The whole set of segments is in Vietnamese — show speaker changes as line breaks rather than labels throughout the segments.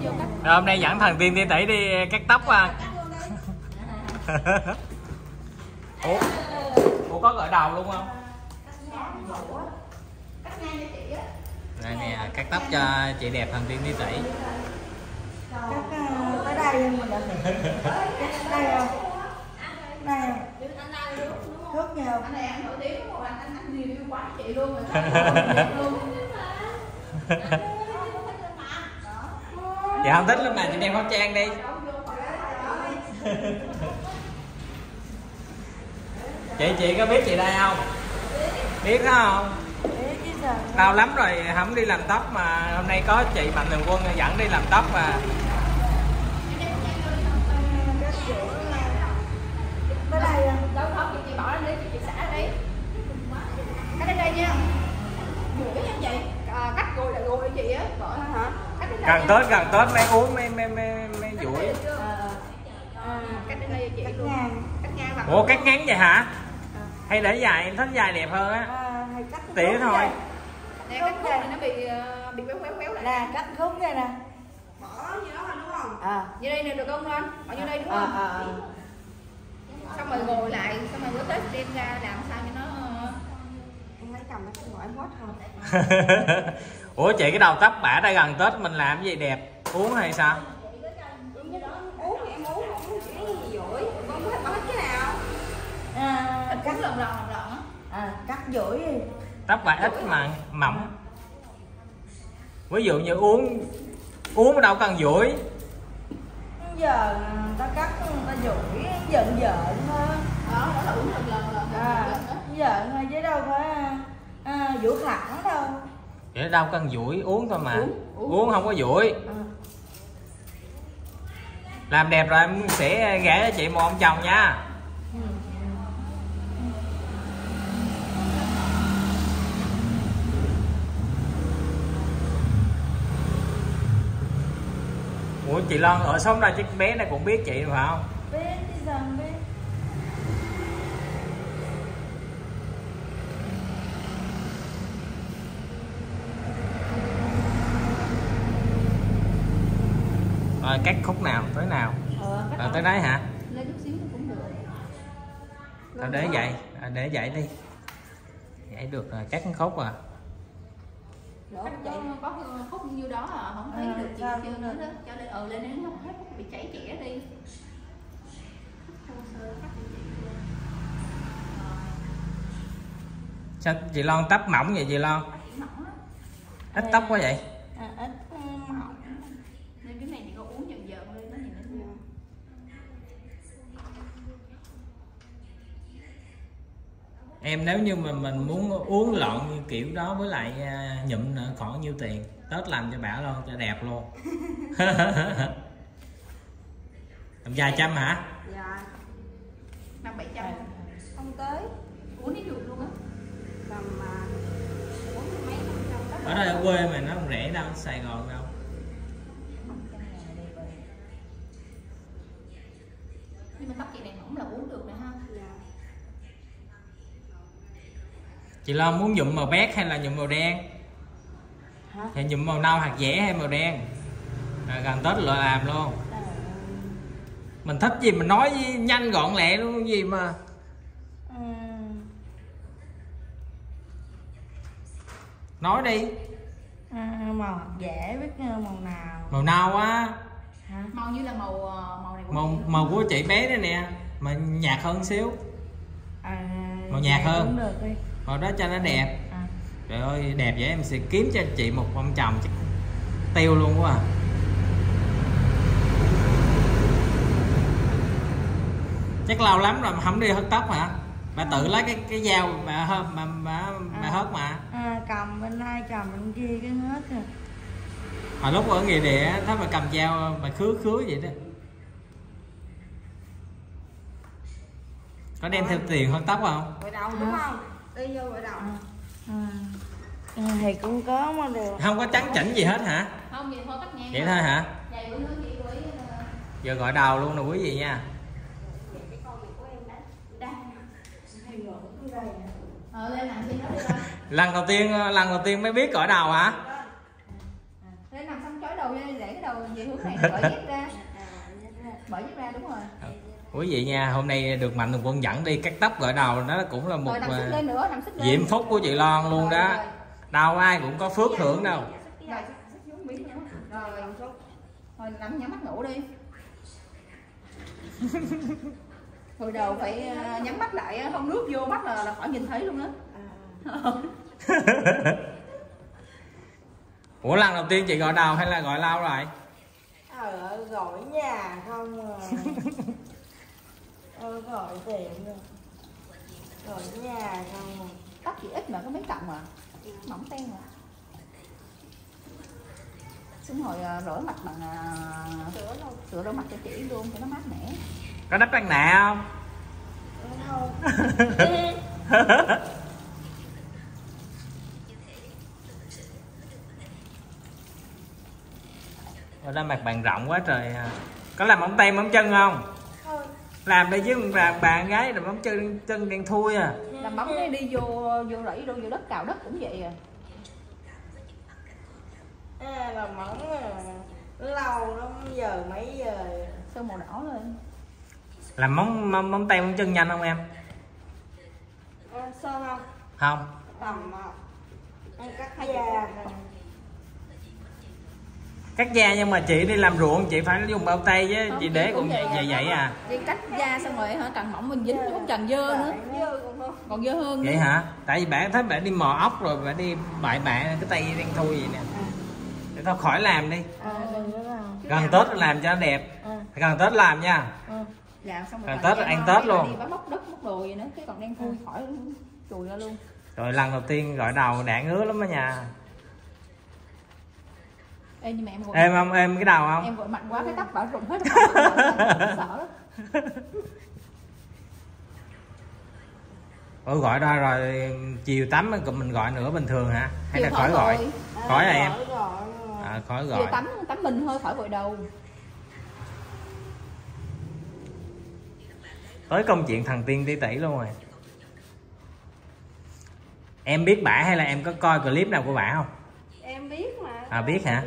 Rồi hôm nay dẫn thần tiên Ti Tỷ đi cắt tóc à. Ủa có gội đầu luôn không? Đây nè, cắt tóc cho chị đẹp thần tiên Ti Tỷ.
Ở đây không? Đây không? Đây không? Thuốc nhiều. Anh này ăn nổi tiếng đúng không? Anh review quá chị luôn rồi.
Chị không thích lúc nào chị đeo khẩu trang đi. Chị có biết chị đây không? Biết đó không? Đau lắm rồi không đi làm tóc mà hôm nay có chị Mạnh Thường Quân dẫn đi làm tóc mà.
Ở đây không?
Đâu không chị bỏ lên đi, chị xả đi. Cắt đến đây nha. Rủi nha chị. Cắt rồi là rồi chị á, bỏ hả?
Gần Tết mới uống mới duỗi.
Cắt đến đây chị luôn. Cắt ngang mặt.
Ủa cắt ngắn vậy hả? Hay để dài, em thích dài đẹp hơn á. Tỉa thôi.
Nè cắt khúc thì nó bị béo lại.
Nè cắt khúc đây nè.
Bỏ như đó đúng không? Như đây nè được không anh? Bỏ như đây đúng không? Xong rồi gội lại, xong rồi bữa Tết đem ra làm sao cho nó em lấy chồng nó cũng gọi em hết không?
Ủa chị cái đầu tóc bả đã gần Tết mình làm cái gì đẹp uống hay sao?
Uống thì em uống cái gì dỗi, con có hết cái nào? Cắt lần á.
Cắt dũi đi.
Tóc bả ít mà mỏng. Ví dụ như uống ở đâu cần dũi.
Giờ ta cắt ta dũi giận thôi.
Đó là uống lần.
Giận thôi chứ đâu phải dũi thẳng đâu.
Vậy đâu cần dũi uống thôi mà. Uống không có dũi. Làm đẹp rồi em sẽ gả cho chị một ông chồng nha. Ủa chị Loan ở sống ra chiếc bé này cũng biết chị phải không?
Biết chứ sao không biết.
Rồi cắt khúc nào tới nào? Tới đấy hả?
Lấy chút xíu cũng được.
Tao để vậy đi. Vậy được rồi, cắt khúc à.
Có khúc như đó à, không thấy được gì chưa nữa đó. Cho lên lên đến hết bị chảy chẻ đi.
Sao chị Loan tóc mỏng vậy chị Loan? Ít tóc quá vậy?
Ít mỏng.
Nên cái này thì có uống dần lên nó nhìn nó nhiều.
Em nếu như mà mình muốn uống lọn như kiểu đó với lại nhụm nữa khoảng nhiêu tiền? Tết làm cho bả luôn, cho đẹp luôn. Tầm vài trăm hả?
Dạ 500-700 không tới. Uống ít được luôn á. Tầm uống mấy trăm.
Ở đây ở quê mà nó không rẻ đâu, Sài Gòn đâu.
Nhưng mà tóc chị này mỏng là uống được nè ha.
Chị Loan muốn nhuộm màu bét hay là nhuộm màu đen?
Hả?
Hay nhuộm màu nâu hạt dẻ hay màu đen? Gần Tết là làm luôn. Mình thích gì mình nói nhanh gọn lẹ luôn gì mà. Nói đi.
Màu hạt dẻ biết màu nào?
Màu nâu á.
Hả?
Màu như là màu này
Màu của chị bé đây nè, mà nhạt hơn xíu. Màu nhạt hơn.
Được đi.
Màu đó cho nó đẹp. Trời ơi đẹp vậy em sẽ kiếm cho chị một ông chồng chắc tiêu luôn quá à. Chắc lâu lắm rồi mà không đi hớt tóc hả? Bà tự lấy cái dao bà hớt mà.
Cầm bên đây cầm bên kia cái hớt rồi.
Hồi lúc ở nghề địa thấy bà cầm dao bà khứa vậy đó. Có đem theo tiền hớt tóc không?
gội đầu đúng không? Đi vô gội đầu.
Thì cũng có mà được.
Không có trắng chỉnh gì hết hả?
Không vậy thôi cắt ngang.
Vậy thôi hả?
Vậy bữa nữa chị với
Giờ gọi đầu luôn nè quý vị nha.
lên nằm trên đó đi coi.
Lần đầu tiên mới biết gọi đầu hả?
Lên nằm xong chói đầu lên để cái đầu về hướng này mở dép ra. Mở dép ra đúng rồi.
Quý vị nha, hôm nay được Mạnh Thường Quân dẫn đi cắt tóc gội đầu, đó cũng là một diễm phúc của chị Loan luôn đó. Đâu ai cũng có phước hưởng đâu.
Rồi nằm nhắm mắt ngủ đi. Hồi đầu phải nhắm mắt lại, không nước vô mắt là khỏi nhìn thấy luôn á.
Ủa lần đầu tiên chị gọi đầu hay là gọi lâu rồi?
Gọi nhà không à. Gọi tiền rồi. Gọi nhà không à.
Tóc chị ít mà có mấy cọng à. Mỏng ten à. Xuống hồi rửa mặt bằng sữa rửa mặt cho chị luôn cho nó mát mẻ.
Có đắp mặt nạ không?
Không.
Ở đó mặt bàn rộng quá trời. Có làm móng tay móng chân không?
Không.
Làm đi chứ bạn gái rồi móng chân đen thui à.
Làm móng cái đi vô rẫy vô đất cào đất cũng vậy à.
Là móng lâu lắm, giờ mấy giờ
sơn màu đỏ lên.
Làm móng tay móng chân nhanh không em?
Sơn không?
Không.
Tầm em cắt da.
Cắt da nhưng mà chị đi làm ruộng chị phải dùng bao tay chứ, chị để cũng vậy à.
Đi cắt da xong rồi hả, càng mỏng mình dính cũng càng dơ nữa. Còn dơ hơn.
Vậy hả? Tại vì bạn thấy bạn đi mò ốc rồi bạn đi bại bạ cái tay đen thui vậy nè. Để tao khỏi làm đi. Gần Tết làm cho nó đẹp. Gần Tết làm nha.
Làm xong
rồi Tết ăn Tết luôn.
Đi bám móc đất móc đồ vậy nữa, cái còn đen thui khỏi chùi ra luôn.
Rồi lần đầu tiên gọi đầu đạn ngứa lắm đó nha.
Ê, nhưng mà em
êm không? Êm cái đầu không?
Em gội mạnh quá cái tóc bảo rụng hết. Sợ lắm.
Ủa gọi ra rồi chiều tắm mình gọi nữa bình thường hả? Hay là khỏi gọi? Khỏi rồi em. Khỏi gọi.
Chiều tắm mình thôi, khỏi gội đầu.
Tới công chuyện thần tiên tỷ tỷ luôn rồi. Em biết bả hay là em có coi clip nào của bả không?
Em biết mà.
Biết hả?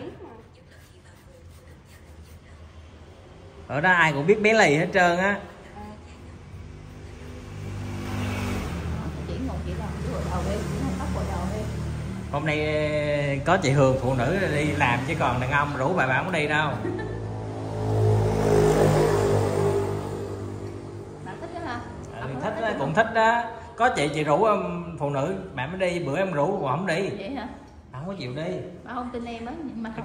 Ở đó ai cũng biết bé Lì hết trơn á.
Chỉ ngồi chỉ làm gội đầu đi, tóc gội đầu đi.
Hôm nay có chị Hường phụ nữ đi làm chứ còn đàn ông rủ bà không đi đâu.
Bạn thích đó hả?
Thích đó, cũng thích đó. Có chị rủ phụ nữ bạn mới đi, bữa em rủ còn không đi.
Vậy hả?
Không có chịu đi.
Bà không tin em á, nhưng mà không.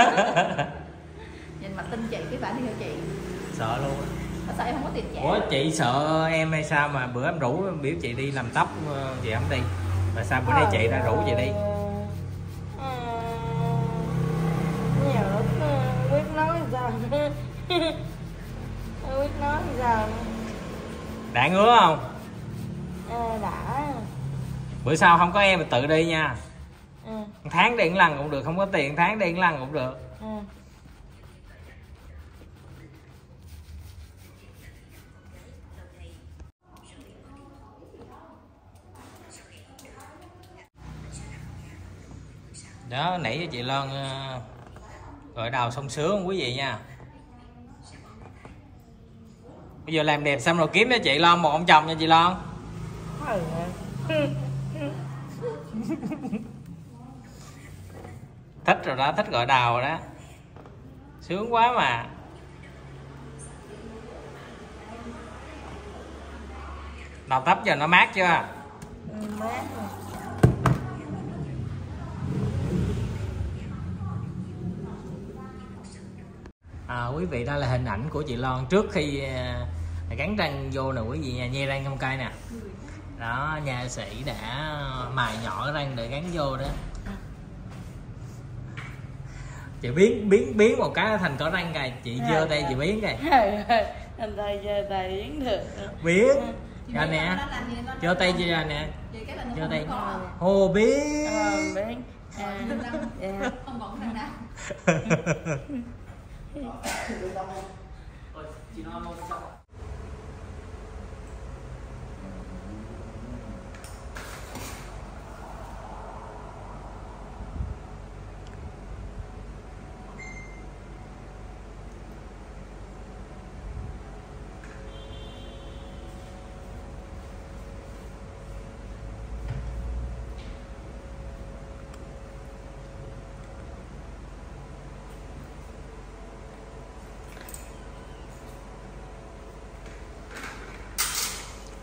Nhìn mặt tin chị cái bạn đi theo chị.
Sợ luôn.
Bà sợ em không có tiền trả.
Ủa chị sợ em hay sao mà bữa em rủ biểu chị đi làm tóc chị không đi. Mà sao bữa nay chị đã rủ chị đi?
Nhiều lúc quyết nói sao. Quyết nói sao.
Đã ngứa không?
Đã.
Bữa sau không có em thì tự đi nha. Tháng đi một lần cũng được, không có tiền tháng đi một lần cũng được. Đó, nãy cho chị Loan gội đầu xong sướng không quý vị nha. Bây giờ làm đẹp xong rồi kiếm cho chị Loan một ông chồng nha chị Loan. Thích rồi đó, thích gội đầu rồi đó. Sướng quá mà. Đầu tóc giờ nó mát chưa?
Mát.
Quý vị, đó là hình ảnh của chị Loan trước khi gắn răng vô nè quý vị nha, nhe răng không cây nè. Đó, nha sĩ đã mài nhỏ răng để gắn vô đó. Chị biến một cái thành có răng kìa, chị giơ tay chị biến kìa.
Anh tay giơ tay biến được.
Biến. Rồi nè. Giơ tay chị ra nè. Giơ tay. Hồ biến.
Biến.
Không còn răng nào.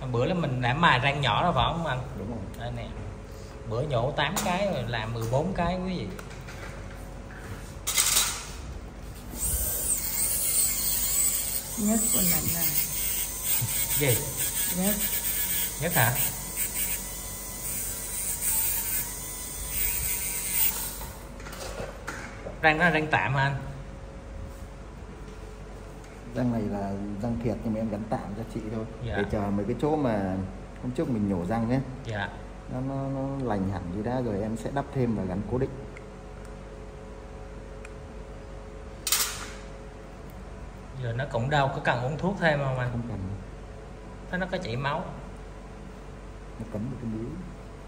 Bữa là mình đã mài rang nhỏ rồi phải không anh?
Đúng rồi.
Đây nè, bữa nhổ 8 cái rồi làm 14 cái quý vị.
Nhất của mình là
Gì?
nhất.
Nhất hả? Răng nó là răng tạm hả anh?
Răng này là răng thiệt nhưng mà em gắn tạm cho chị thôi.
Dạ.
Để chờ mấy cái chỗ mà hôm trước mình nhổ răng nhé,
Dạ.
nó lành hẳn đi đã rồi em sẽ đắp thêm và gắn cố định.
Giờ nó cũng đâu có cần uống thuốc thêm không anh?
Không cần,
Thế nó có chảy máu.
nó cấm một cái miếng.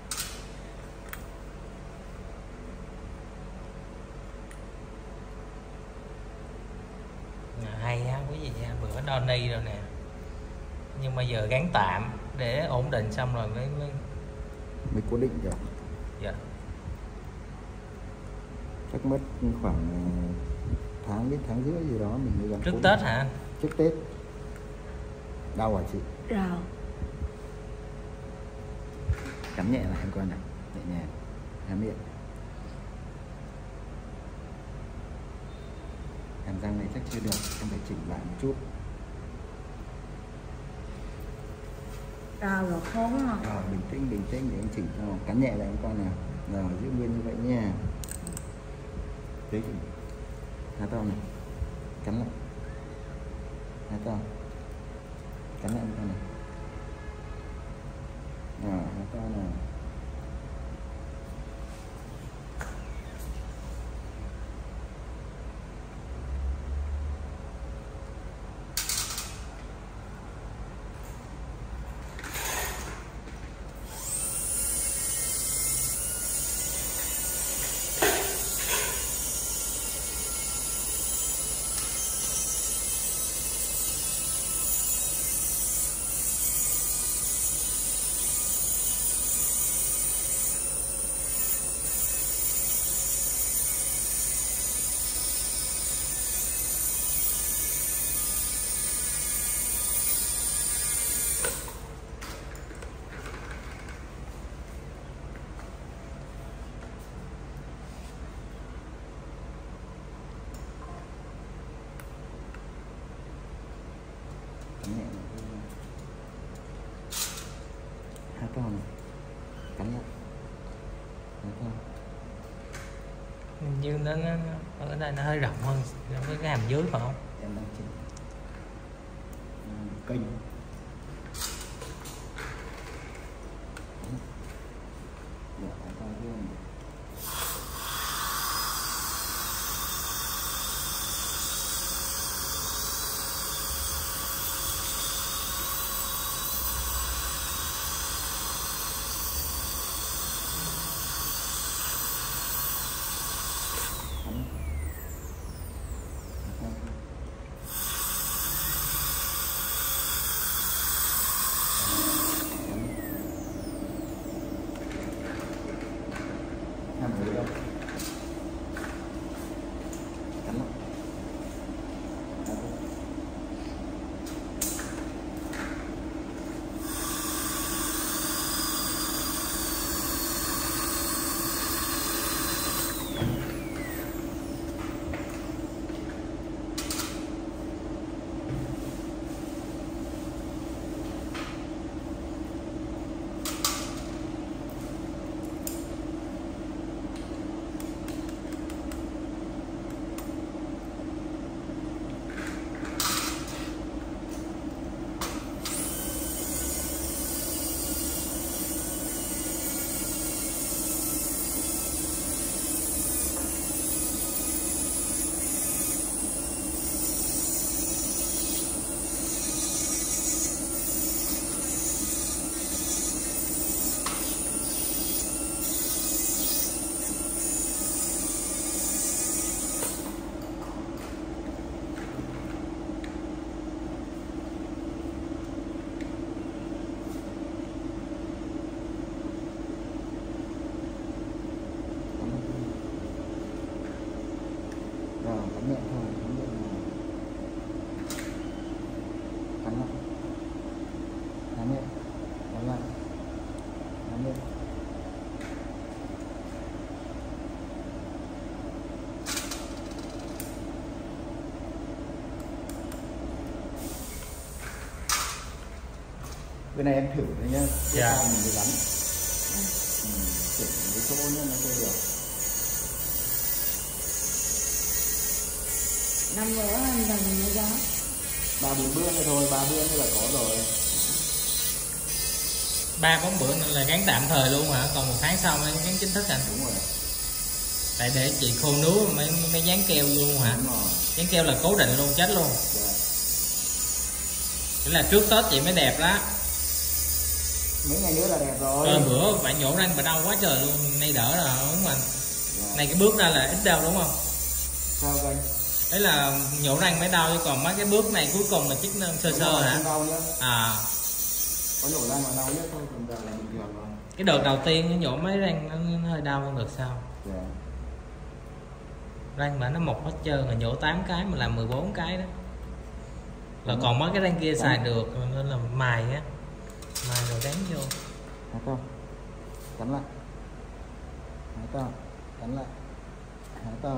Hay á quý vị nha, bữa đo ni rồi nè. Nhưng mà giờ gắn tạm để ổn định xong rồi mới
Mới cố định được.
dạ.
Chắc mất khoảng tháng đến tháng rưỡi gì đó mình mới gắn
Trước
cố định.
Tết hả anh?
Trước Tết. Đau hả chị?
Rồi.
Cắn nhẹ lại em coi này, nhẹ nhàng, há miệng. Hàm răng này chắc chưa được, em phải chỉnh lại một chút.
Đau rồi khốn không?
Rồi bình tĩnh để em chỉnh cho. Cắn nhẹ lại em coi nào. Rồi giữ nguyên như vậy nha. Đấy, há to này, cắn lại, há to, cắn lại em coi này. Rồi há to nào. Cắn nhẹ này, há to này, cắn lại, há to.
Hình như nó ở đây nó hơi rộng hơn với cái hàm dưới phải không?
Em đang chỉnh kênh. Dạ, há to hơn. Hàm dưới đâu? Cắn lại. Há to. Rồi, cắn nhẹ thôi, cắn nhẹ nào. Cắn lại. Há miệng. Bên này em thử đấy nhá.
Dạ.
Mình mới gắn. Chỉnh cái chỗ nữa nó chơi được.
5 bữa anh cần nữa đó.
3-4 bữa nữa thôi, 3 bữa nữa là có rồi.
3-4 bữa nữa là gắn tạm thời luôn hả? Còn 1 tháng sau mới gắn chính thức anh?
Đúng rồi.
Tại để chị khô nứa mới dán keo luôn hả?
Đúng rồi.
Dán keo là cố định luôn, chết luôn.
Dạ.
Thế là trước Tết chị mới đẹp đó.
Mấy ngày nữa là đẹp rồi.
Bữa bạn nhổ răng bà đau quá trời luôn, nay đỡ rồi đúng không anh?
Dạ.
Này cái bước ra là ít đau đúng không?
Sao đây?
Đấy là nhổ răng mới đau, chứ còn mấy cái bước này cuối cùng là chức năng sơ sơ hả?
Đau nhá.
À.
Có nhổ răng mà đau nhất thôi, còn giờ là bình thường rồi.
Cái đợt đầu tiên nhổ mấy răng nó hơi đau hơn đợt sau.
Dạ.
Răng mà nó mọc hết trơn rồi, nhổ 8 cái mà làm 14 cái đó. Là còn mấy cái răng kia xài được nên là mài á. Mài rồi đánh vô.
Hả to. Cắn lại. Hả to. Cắn lại. Hả to.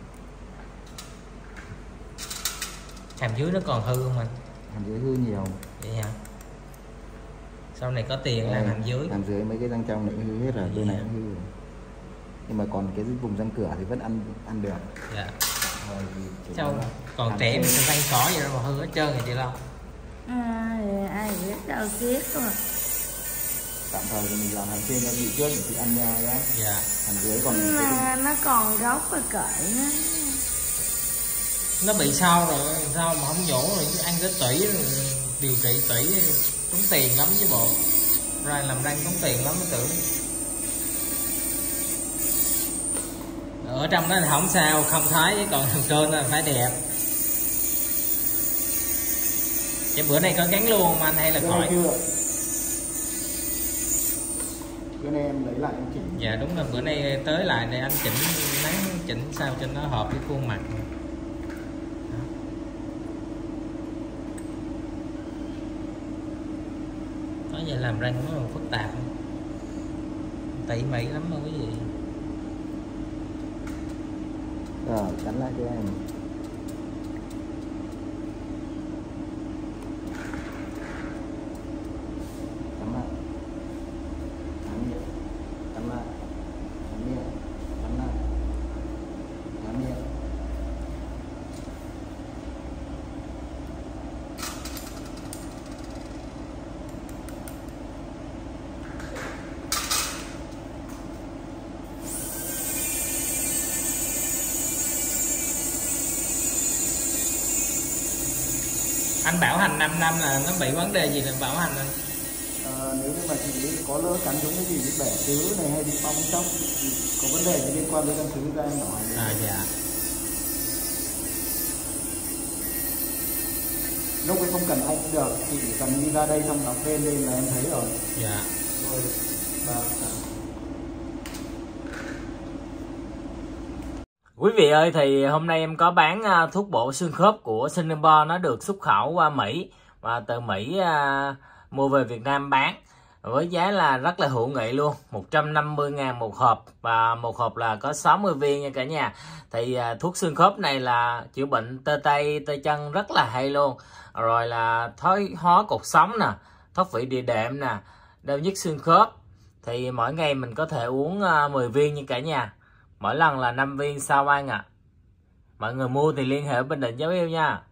Hàm dưới nó còn hư không anh?
Hàm dưới hư nhiều.
Vậy hả? Sau này có tiền làm hàm dưới.
Hàm dưới mấy cái răng trong này hư hết rồi, bên này cũng hư rồi. Nhưng mà còn cái vùng răng cửa thì vẫn ăn được.
Dạ.
Rồi,
Sao còn trẻ mình răng cỏ vậy mà hư hết trơn rồi chị Long.
Ai biết đâu tiếc mà.
Tạm thời thì mình làm hàm trên cho chị trước để chị ăn nha nhá.
Dạ.
Hàm dưới còn
Nó còn gốc và cởi nó.
Nó bị sao rồi, sao mà không nhổ rồi, ăn cái tủy rồi điều trị tủy tốn tiền lắm chứ bộ. Ra làm răng tốn tiền lắm mới tưởng. Ở trong đó thì không sao, không thấy, còn thằng trên là phải đẹp. Cái bữa nay có gắn luôn không anh hay là khỏi?
Bữa nay em lấy lại em chỉnh.
Dạ đúng là bữa nay tới lại để anh chỉnh nắng chỉnh sao cho nó hợp với khuôn mặt. Đó. Nói vậy làm răng nó phức tạp, tỉ mỉ lắm đâu cái gì.
Rồi cắn lại cho em. Cắn lại. Cắn miệng. Cắn lại. Cắn miệng. Cắn lại. Cắn miệng.
Anh bảo hành 5 năm là nó bị vấn đề gì là bảo hành anh?
Nếu như mà chị có lỡ cắn trúng cái gì bị bẻ tứ này hay bị bong chóc thì có vấn đề gì liên quan đến răng sứ ra em hỏi.
Dạ.
Lúc ấy không cần anh cũng được, chị chỉ cần đi ra đây xong đọc tên lên là em thấy rồi.
Dạ.
Rồi.
Quý vị ơi, thì hôm nay em có bán thuốc bổ xương khớp của Singapore, nó được xuất khẩu qua Mỹ và từ Mỹ mua về Việt Nam bán với giá là rất là hữu nghị luôn, 150.000 một hộp, và một hộp là có 60 viên nha cả nhà. Thì thuốc xương khớp này là chữa bệnh tê tay, tê chân rất là hay luôn. Rồi là thoái hóa cột sống nè, thoát vị địa đệm nè, đau nhức xương khớp. Thì mỗi ngày mình có thể uống 10 viên nha cả nhà. Mỗi lần là 5 viên sao ăn ạ. Mọi người mua thì liên hệ bên Định Giáo Yêu nha.